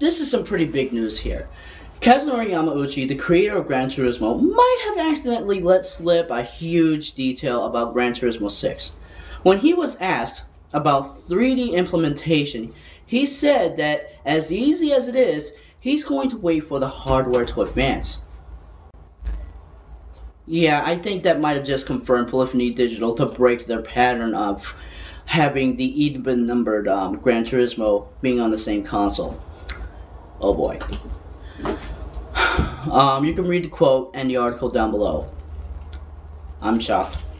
this is some pretty big news here. Kazunori Yamauchi, the creator of Gran Turismo, might have accidentally let slip a huge detail about Gran Turismo 6. When he was asked about 3D implementation, he said that as easy as it is, he's going to wait for the hardware to advance. Yeah, I think that might have just confirmed Polyphony Digital to break their pattern of having the even-numbered Gran Turismo being on the same console. Oh boy. You can read the quote and the article down below. I'm shocked.